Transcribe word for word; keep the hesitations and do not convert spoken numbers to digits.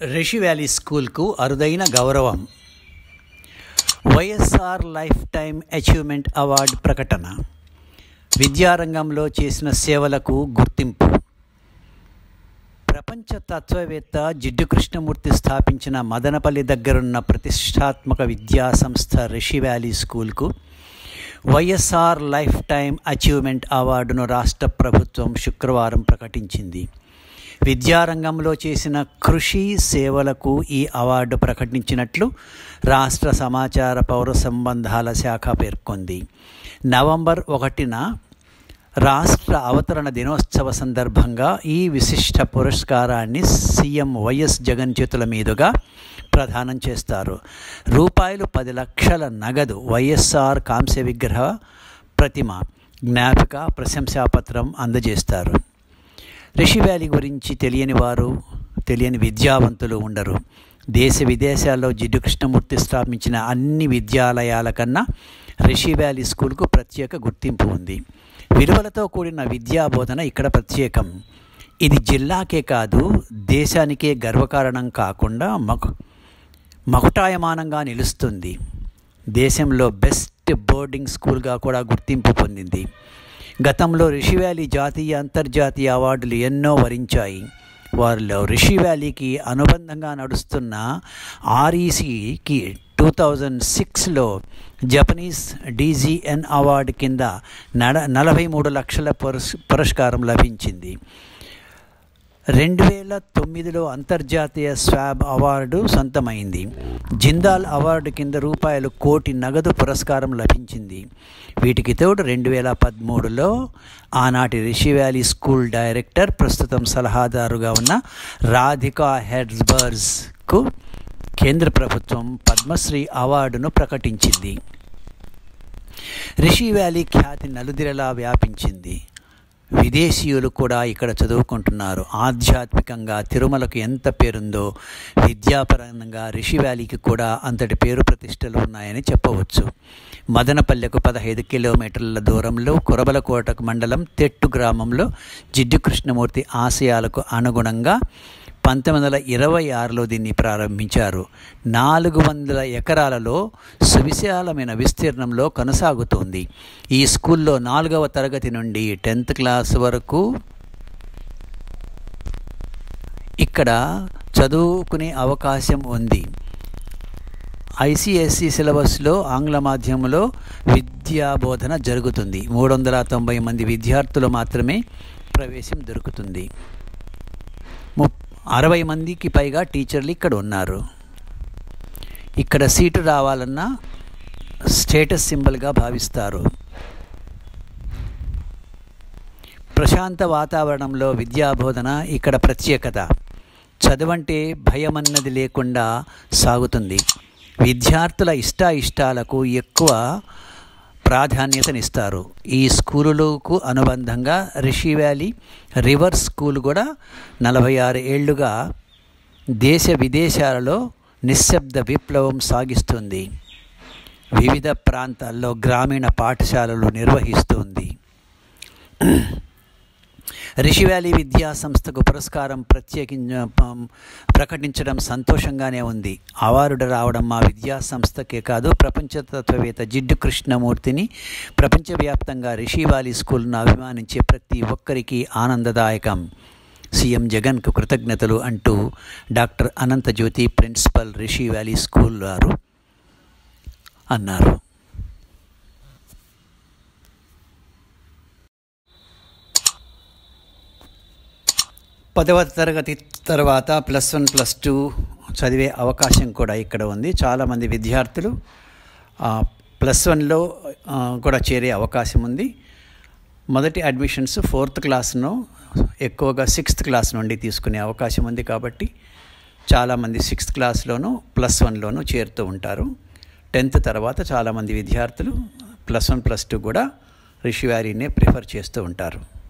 Rishi valley స్కూల్కు అరుదైన గౌరవం. YSR life time achievement award ప్రకటన. విద్యారంగంలో చేసిన సేవలకు గుర్తింపు. ప్రపంచ తత్వవేత్త జిడ్డు కృష్ణమూర్తి స్థాపించిన మదనపల్లి దగ్గరున్న ప్రతిష్టాత్మక విద్యా సంస్థ రిషి వ్యాలీ స్కూల్కు వైఎస్ఆర్ లైఫ్ టైమ్ అచీవ్మెంట్ అవార్డును రాష్ట్ర ప్రభుత్వం శుక్రవారం ప్రకటించింది. విద్యారంగంలో చేసిన కృషి సేవలకు ఈ అవార్డు ప్రకటించినట్లు రాష్ట్ర సమాచార పౌర సంబంధాల శాఖ పేర్కొంది. నవంబర్ ఒకటిన రాష్ట్ర అవతరణ దినోత్సవ సందర్భంగా ఈ విశిష్ట పురస్కారాన్ని సీఎం వైఎస్ జగన్ చేతుల మీదుగా ప్రదానం చేస్తారు. రూపాయలు పది లక్షల నగదు, వైఎస్ఆర్ కాంస్య విగ్రహ ప్రతిమ, జ్ఞాపిక, ప్రశంసాపత్రం అందజేస్తారు. రిషి వ్యాలీ గురించి తెలియని వారు, తెలియని విద్యావంతులు ఉండరు. దేశ విదేశాల్లో జిడ్డు కృష్ణమూర్తి స్థాపించిన అన్ని విద్యాలయాల కన్నా రిషి వ్యాలీ స్కూల్కు ప్రత్యేక గుర్తింపు ఉంది. విలువలతో కూడిన విద్యా బోధన ఇక్కడ ప్రత్యేకం. ఇది జిల్లాకే కాదు, దేశానికే గర్వకారణం కాకుండా మకు మకుటాయమానంగా నిలుస్తుంది. దేశంలో బెస్ట్ బోర్డింగ్ స్కూల్గా కూడా గుర్తింపు పొందింది. గతంలో రిషి వ్యాలీ జాతీయ అంతర్జాతీయ అవార్డులు ఎన్నో వరించాయి. వారిలో రిషి వ్యాలీకి అనుబంధంగా నడుస్తున్న ఆర్ఈసికి టూ థౌజండ్ సిక్స్లో జపనీస్ డీజీఎన్ అవార్డు కింద నడ నలభై మూడు లక్షల పురస్ పురస్కారం లభించింది. రెండు వేల తొమ్మిదిలో అంతర్జాతీయ స్వాబ్ అవార్డు సొంతమైంది. జిందాల్ అవార్డు కింద రూపాయలు కోటి నగదు పురస్కారం లభించింది. వీటికి తోడు రెండు వేల పదమూడులో ఆనాటి రిషి వ్యాలీ స్కూల్ డైరెక్టర్, ప్రస్తుతం సలహాదారుగా ఉన్న రాధికా హెర్జ్బర్గ్కు కేంద్ర ప్రభుత్వం పద్మశ్రీ అవార్డును ప్రకటించింది. రిషి వ్యాలీ ఖ్యాతి నలుదిరలా వ్యాపించింది. విదేశీయులు కూడా ఇక్కడ చదువుకుంటున్నారు. ఆధ్యాత్మికంగా తిరుమలకు ఎంత పేరుందో విద్యాపరంగా రిషి వ్యాలీకి కూడా అంతటి పేరు ప్రతిష్టలు ఉన్నాయని చెప్పవచ్చు. మదనపల్లెకు పదహైదు కిలోమీటర్ల దూరంలో కురబలకోట మండలం తెట్టు గ్రామంలో జిడ్డు కృష్ణమూర్తి ఆశయాలకు అనుగుణంగా పంతొమ్మిది వందల ఇరవై ఆరులో దీన్ని ప్రారంభించారు. నాలుగు వందల ఎకరాలలో సువిశాలమైన విస్తీర్ణంలో కొనసాగుతోంది. ఈ స్కూల్లో నాలుగవ తరగతి నుండి టెన్త్ క్లాస్ వరకు ఇక్కడ చదువుకునే అవకాశం ఉంది. ఐసిఎస్సి సిలబస్లో ఆంగ్ల మాధ్యమంలో విద్యా బోధన జరుగుతుంది. మూడు వందల తొంభై మంది విద్యార్థులు మాత్రమే ప్రవేశం దొరుకుతుంది. ము అరవై మందికి పైగా టీచర్లు ఇక్కడ ఉన్నారు. ఇక్కడ సీటు రావాలన్నా స్టేటస్ సింబల్గా భావిస్తారు. ప్రశాంత వాతావరణంలో విద్యాబోధన ఇక్కడ ప్రత్యేకత. చదువంటే భయమన్నది లేకుండా సాగుతుంది. విద్యార్థుల ఇష్టాయిష్టాలకు ఎక్కువ ప్రాధాన్యతనిస్తారు. ఈ స్కూలులకు అనుబంధంగా రిషి వ్యాలీ రివర్ స్కూల్ కూడా నలభై ఆరు ఏళ్లుగా దేశ విదేశాలలో నిశ్శబ్ద విప్లవం సాగిస్తుంది. వివిధ ప్రాంతాల్లో గ్రామీణ పాఠశాలలు నిర్వహిస్తుంది. రిషి వ్యాలీ విద్యా సంస్థకు పురస్కారం ప్రత్యేకించ ప్రకటించడం సంతోషంగానే ఉంది. అవార్డు రావడం మా విద్యా సంస్థకే కాదు, ప్రపంచ తత్వవేత్త జిడ్డు కృష్ణమూర్తిని, ప్రపంచవ్యాప్తంగా రిషి వ్యాలీ స్కూల్ను అభిమానించే ప్రతి ఒక్కరికి ఆనందదాయకం. సీఎం జగన్కు కృతజ్ఞతలు అంటూ doctor Ananthajyothi, principal, Rishi Valley school వారు అన్నారు. పదవ తరగతి తర్వాత ప్లస్ వన్ ప్లస్ టూ చదివే అవకాశం కూడా ఇక్కడ ఉంది. చాలామంది విద్యార్థులు ప్లస్ వన్లో కూడా చేరే అవకాశం ఉంది. మొదటి అడ్మిషన్స్ ఫోర్త్ క్లాస్ను ఎక్కువగా సిక్స్త్ క్లాస్ నుండి తీసుకునే అవకాశం ఉంది. కాబట్టి చాలామంది సిక్స్త్ క్లాస్లోనూ ప్లస్ వన్లోనూ చేరుతూ ఉంటారు. టెన్త్ తర్వాత చాలామంది విద్యార్థులు ప్లస్ వన్ ప్లస్ టూ కూడా రిషి వ్యాలీనే ప్రిఫర్ చేస్తూ ఉంటారు.